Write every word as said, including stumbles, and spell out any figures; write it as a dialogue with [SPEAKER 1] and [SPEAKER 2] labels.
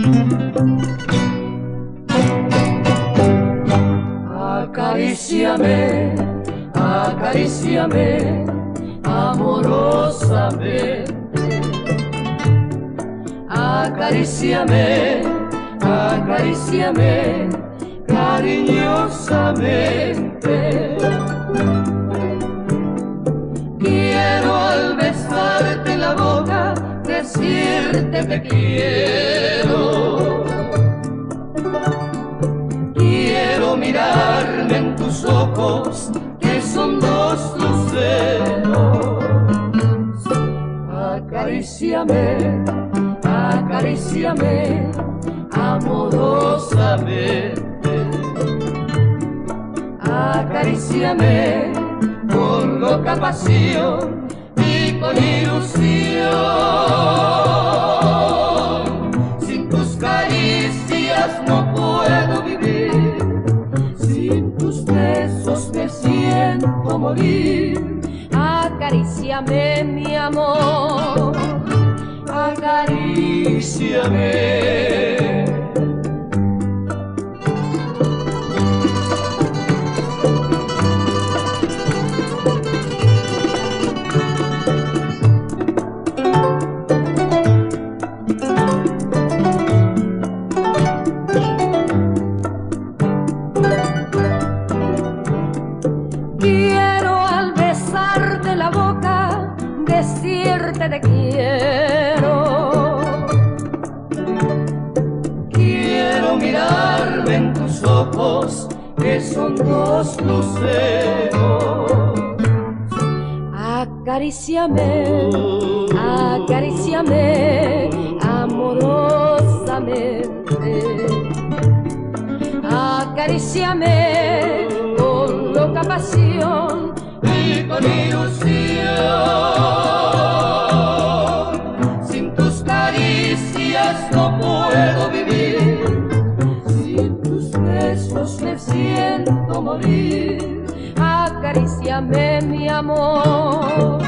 [SPEAKER 1] Acaríciame, acaríciame amorosamente. Acaríciame, acaríciame cariñosamente. Quiero al besarte la boca decirte te quiero. Quiero mirarme en tus ojos que son dos luceros. Acaríciame, acaríciame amorosamente. Acaríciame con loca pasión y con ilusión. Sin tus caricias no puedo vivir, sin tus besos me siento morir.
[SPEAKER 2] Acaríciame, mi amor,
[SPEAKER 1] acaríciame.
[SPEAKER 2] quiero al besarte la boca decirte te quiero.
[SPEAKER 1] Quiero mirarme en tus ojos que son dos luceros.
[SPEAKER 2] Acaríciame, acaríciame amorosamente. Acaríciame con loca pasión
[SPEAKER 1] y con ilusión. Sin tus caricias no puedo vivir, sin tus besos me siento morir.
[SPEAKER 2] Acaríciame, mi amor,